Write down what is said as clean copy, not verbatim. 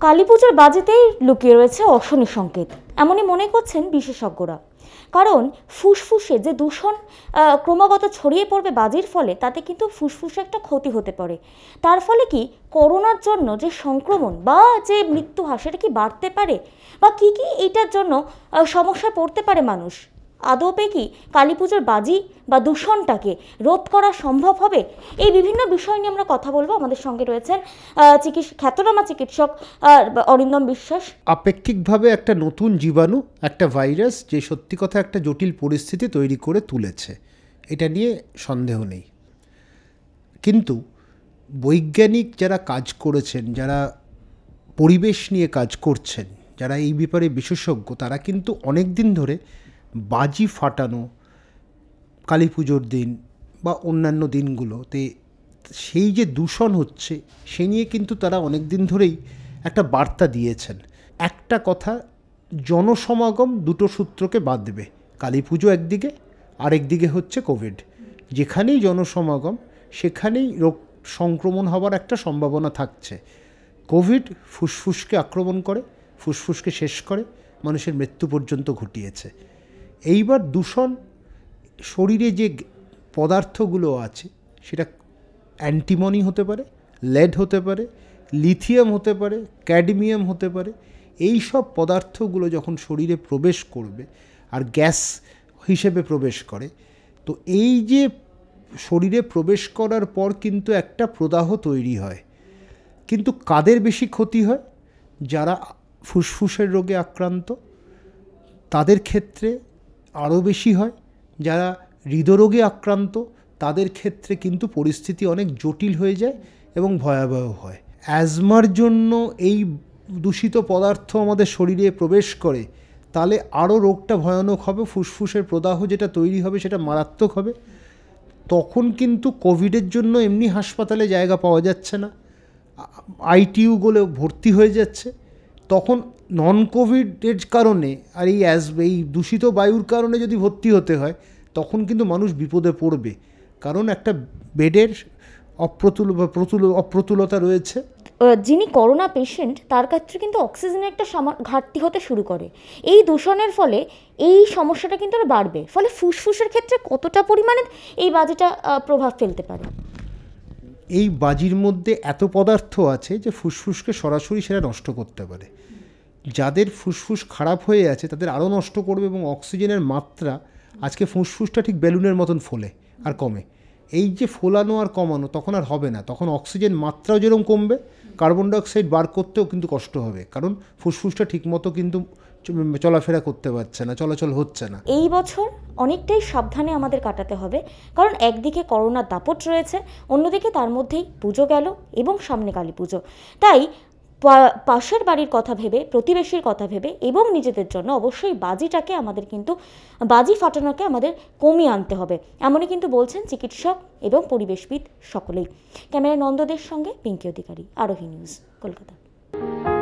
কালী পুজোর বাজেতেই লুকিয়ে রয়েছে অশনি সংকেত, এমনই মনে করছেন বিশেষজ্ঞরা। কারণ ফুসফুসে যে দূষণ ক্রমাগত ছড়িয়ে পড়বে বাজির ফলে, তাতে কিন্তু ফুসফুসে একটা ক্ষতি হতে পারে। তার ফলে কি করোনার জন্য যে সংক্রমণ বা যে মৃত্যু হার সেটা কি বাড়তে পারে, বা কি কি এইটার জন্য সমস্যায় পড়তে পারে মানুষ? আদপে কি কালী পুজোর বাজি বা দূষণটাকে রোধ করা সম্ভব হবে? এই বিভিন্ন বিষয় নিয়ে আমরা কথা বলবো। আমাদের সঙ্গে রয়েছেন খ্যাতনামা চিকিৎসক অরিন্দম বিশ্বাস। আপেক্ষিকভাবে একটা নতুন জীবাণু, একটা ভাইরাস, যে সত্যি কথা একটা জটিল পরিস্থিতি তৈরি করে তুলেছে, এটা নিয়ে সন্দেহ নেই। কিন্তু বৈজ্ঞানিক যারা কাজ করেছেন, যারা পরিবেশ নিয়ে কাজ করছেন, যারা এই ব্যাপারে বিশেষজ্ঞ, তারা কিন্তু অনেক দিন ধরে বাজি ফাটানো কালী পুজোর দিন বা অন্যান্য দিনগুলোতে সেই যে দূষণ হচ্ছে সে নিয়ে কিন্তু তারা অনেক দিন ধরেই একটা বার্তা দিয়েছেন। একটা কথা, জনসমাগম দুটো সূত্রকে বাঁধবে। কালী পুজো একদিকে, আরেকদিকে হচ্ছে কোভিড। যেখানেই জনসমাগম সেখানেই রোগ সংক্রমণ হওয়ার একটা সম্ভাবনা থাকছে। কোভিড ফুসফুসকে আক্রমণ করে, ফুসফুসকে শেষ করে, মানুষের মৃত্যু পর্যন্ত ঘটিয়েছে। এইবার দূষণ, শরীরে যে পদার্থগুলো আছে সেটা অ্যান্টিমনি হতে পারে, লেড হতে পারে, লিথিয়াম হতে পারে, ক্যাডমিয়াম হতে পারে। এই সব পদার্থগুলো যখন শরীরে প্রবেশ করবে আর গ্যাস হিসেবে প্রবেশ করে, তো এই যে শরীরে প্রবেশ করার পর কিন্তু একটা প্রদাহ তৈরি হয়। কিন্তু কাদের বেশি ক্ষতি হয়? যারা ফুসফুসের রোগে আক্রান্ত তাদের ক্ষেত্রে আরও বেশি হয়। যারা হৃদরোগে আক্রান্ত তাদের ক্ষেত্রে কিন্তু পরিস্থিতি অনেক জটিল হয়ে যায় এবং ভয়াবহ হয়। অ্যাজমার জন্য এই দূষিত পদার্থ আমাদের শরীরে প্রবেশ করে, তাহলে আরও রোগটা ভয়ানক হবে। ফুসফুসের প্রদাহ যেটা তৈরি হবে সেটা মারাত্মক হবে। তখন কিন্তু কোভিডের জন্য এমনি হাসপাতালে জায়গা পাওয়া যাচ্ছে না, আইটিইউগুলো ভর্তি হয়ে যাচ্ছে। তখন নন কোভিডের কারণে আর এই দূষিত বায়ুর কারণে যদি ভর্তি হতে হয়, তখন কিন্তু মানুষ বিপদে পড়বে। কারণ একটা বেডের অপ্রতুলতা রয়েছে। যিনি করোনা পেশেন্ট তার ক্ষেত্রে কিন্তু অক্সিজেনের একটা ঘাটতি হতে শুরু করে। এই দূষণের ফলে এই সমস্যাটা কিন্তু বাড়বে। ফলে ফুসফুসের ক্ষেত্রে কতটা পরিমাণে এই বাজিটা প্রভাব ফেলতে পারে? এই বাজির মধ্যে এত পদার্থ আছে যে ফুসফুসকে সরাসরি সেটা নষ্ট করতে পারে। যাদের ফুসফুস খারাপ হয়ে আছে তাদের আরও নষ্ট করবে, এবং অক্সিজেনের মাত্রা, আজকে ফুসফুসটা ঠিক বেলুনের মতন ফোলে আর কমে। এই যে ফোলানো আর কমানো তখন আর হবে না, তখন অক্সিজেন মাত্রাও যেরকম কমবে, কার্বন ডাইঅক্সাইড বার করতেও কিন্তু কষ্ট হবে। কারণ ফুসফুসটা ঠিকমতো কিন্তু চলাফেরা করতে পারছে না, চলাচল হচ্ছে না। এই বছর অনেকটাই সাবধানে আমাদের কাটাতে হবে, কারণ একদিকে করোনার দাপট রয়েছে, অন্যদিকে তার মধ্যেই পুজো গেল এবং সামনে কালী পুজো। তাই পাশের বাড়ির কথা ভেবে, প্রতিবেশীর কথা ভেবে এবং নিজেদের জন্য অবশ্যই বাজি ফাটানোকে আমাদের কমিয়ে আনতে হবে, এমনই কিন্তু বলছেন চিকিৎসক এবং পরিবেশবিদ সকলেই। ক্যামেরায় নন্দদের সঙ্গে পিঙ্কি অধিকারী, আরোহি নিউজ, কলকাতা।